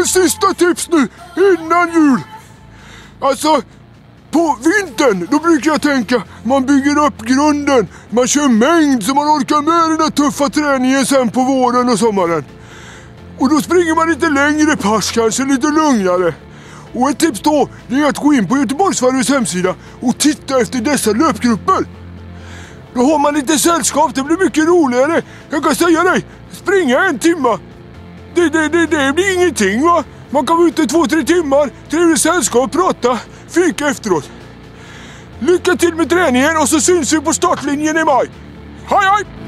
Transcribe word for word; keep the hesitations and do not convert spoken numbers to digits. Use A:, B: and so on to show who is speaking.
A: en sista tips nu innan jul. Alltså, på vintern, då brukar jag tänka, man bygger upp grunden, man kör mängd så man orkar med den där tuffa träningen sen på våren och sommaren. Och då springer man lite längre pass, kanske lite lugnare. Och ett tips då, det är att gå in på Göteborgsvarvets hemsida och titta efter dessa löpgrupper. Då har man lite sällskap, det blir mycket roligare. Jag kan säga dig, springa en timma. Det, det, det, det blir ingenting, va? Man kan vara ute två, tre timmar, trevligt sällskap, prata, fika efteråt. Lycka till med träningen och så syns vi på startlinjen i maj. Hej hej!